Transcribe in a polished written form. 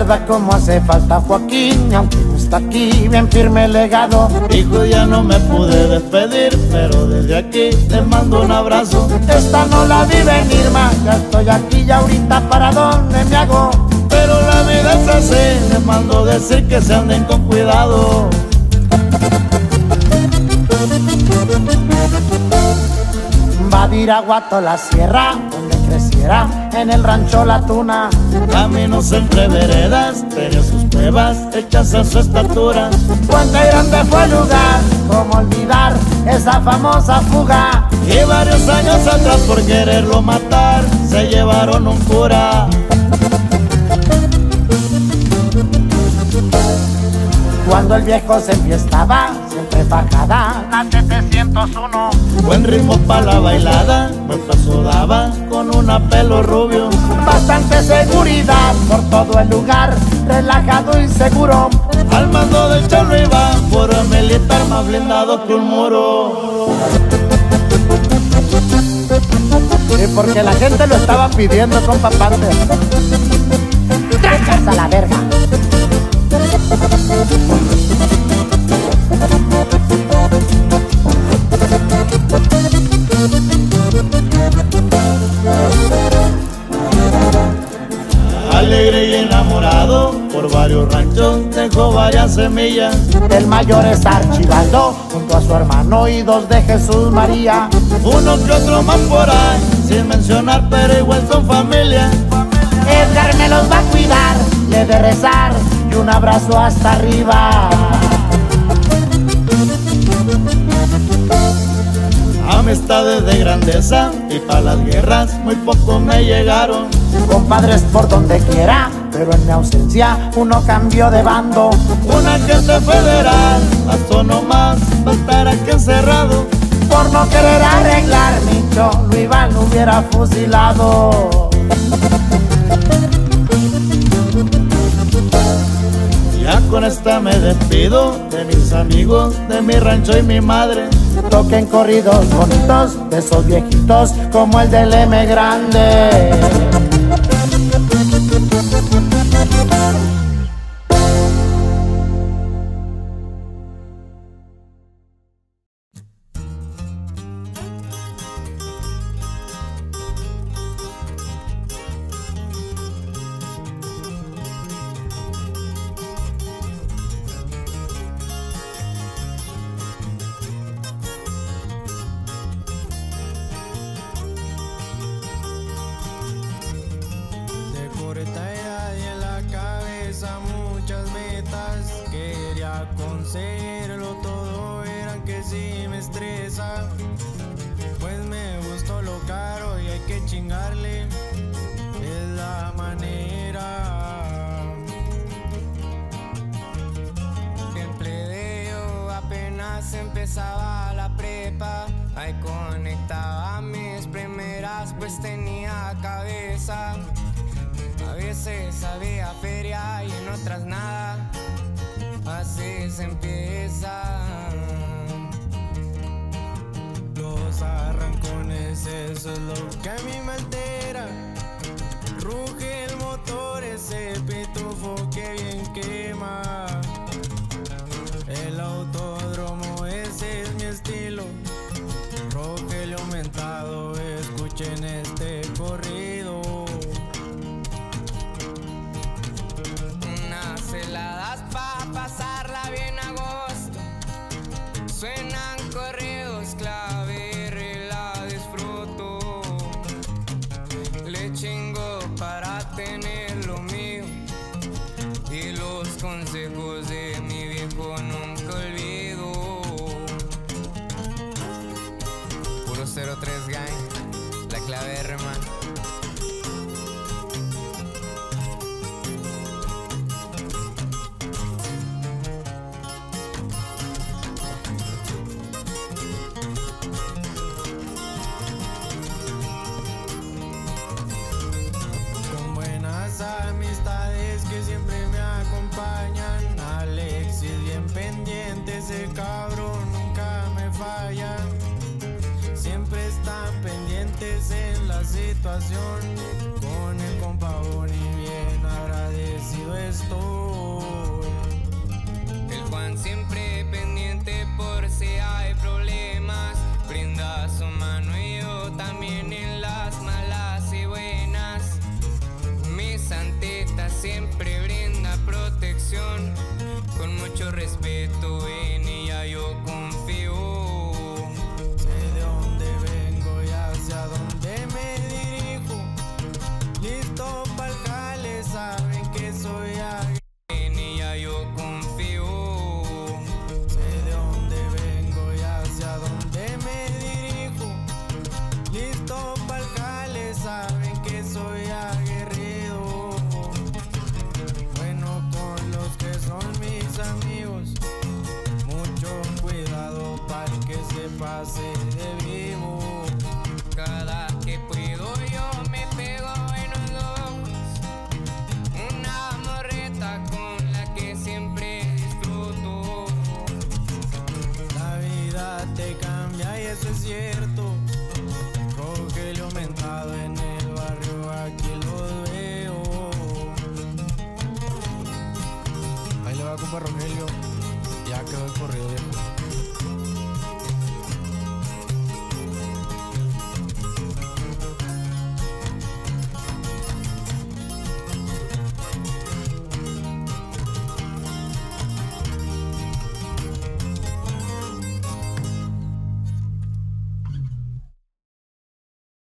recuerda cómo hace falta Joaquín, aunque no está aquí, bien firme el legado. Hijo, ya no me pude despedir, pero desde aquí te mando un abrazo. Esta no la vi venir más, ya estoy aquí, ya ahorita para dónde me hago. Pero la vida es así, les mando decir que se anden con cuidado. Va de Iraguato a la sierra, donde creciera en el rancho La Tuna. Caminos entre veredas, tenía sus pruebas hechas a su estatura. Puente Grande fue el lugar, cómo olvidar esa famosa fuga. Y varios años atrás por quererlo matar, se llevaron un cura. Cuando el viejo se enfiestaba, siempre fajada la 701. Buen ritmo pa' la bailada, buen paso daba con un pelo rubio. Bastante seguridad por todo el lugar, relajado y seguro. Al mando del Cholo iba, puro militar más blindado que un muro. Y porque la gente lo estaba pidiendo, compa Pante. ¡Trancas a la verga! Alegre y enamorado, por varios ranchos dejó varias semillas. El mayor es Archibaldo, junto a su hermano y dos de Jesús María. Uno que otro más por ahí, sin mencionar, pero igual son familia. Edgar me los va a cuidar, le he de rezar y un abrazo hasta arriba. Amistades de grandeza y para las guerras muy poco me llegaron. Compadres por donde quiera, pero en mi ausencia uno cambió de bando. Un agente federal, hasta nomás va a estar aquí encerrado. Por no querer arreglar, mi Cholo Iván lo hubiera fusilado. Ya con esta me despido de mis amigos, de mi rancho y mi madre. Toquen corridos bonitos de esos viejitos como el del M Grande. Conseguirlo todo, verán que sí me estresa. Pues me gustó lo caro y hay que chingarle, es la manera. El plebeo apenas empezaba la prepa, ahí conectaba mis primeras, pues tenía cabeza. A veces había feria y en otras nada. Así se empieza. Los arrancones, eso es lo que a mí me altera. Ruge el motor, ese pitufo que bien quema. El autódromo, ese es mi estilo. Rogelio aumentado, escuchen este corrido. Unas heladas pa' pasarla bien a gusto. Suenan corridos, clave, la disfruto. Le chingo para tener lo mío. Y los consejos de mi viejo nunca olvido. Puro 03 gang, la clave, hermano. Amistades que siempre me acompañan. Alexis bien pendiente, ese cabrón nunca me falla. Siempre están pendientes en la situación. Con el compa Boni bien agradecido es estoy. El Juan siempre pendiente por si hay problemas, brinda su mano y yo también en las malas y buenas. Mi santita siempre brinda protección, con mucho respeto en ella yo confío. Sé de dónde vengo y hacia dónde me dirijo, listo pa'l jale, saben que soy aguerrido. En ella yo confío. Sé de dónde vengo y hacia dónde me dirijo, listo pa'l jale, saben que soy aguerrido. Bueno, con los que son mis amigos, mucho cuidado para que se pase de vivo. Cada que puedo yo me pego en los ojos, una morreta con la que siempre disfruto. La vida te cambia y eso es cierto. Rogelio aumentado en el barrio, aquí lo veo. Ahí le va, compa Rogelio, ya quedó el corrido viejo.